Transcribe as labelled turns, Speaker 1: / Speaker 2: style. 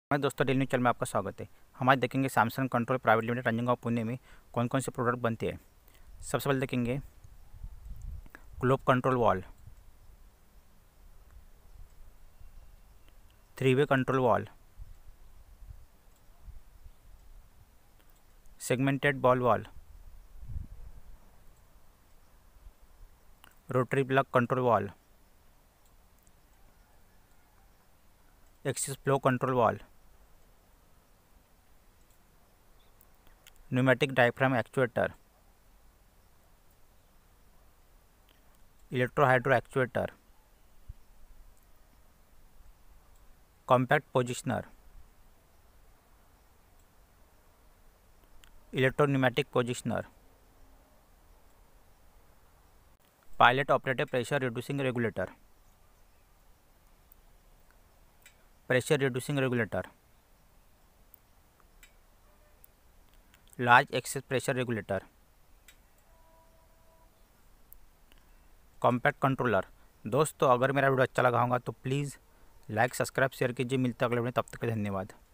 Speaker 1: हमारे दोस्तों daily news channel में आपका स्वागत है। हमारे देखेंगे Samsung control private limited Ranjangaon Pune में कौन कौन से प्रोडक्ट बनते हैं। सबसे पहले देखेंगे ग्लोब कंट्रोल वॉल, 3-वे control valve, segmented ball valve, rotary plug control valve, axis flow control valve, pneumatic diaphragm actuator, electro hydro actuator, compact positioner, electro pneumatic positioner, pilot operated pressure reducing regulator, pressure reducing regulator, large access pressure regulator, compact controller. दोस्तों अगर मेरा video अच्छा लगा होगा तो please like subscribe share कीजिए। मिलते हैं अगले वीडियो, तब तक के धन्यवाद।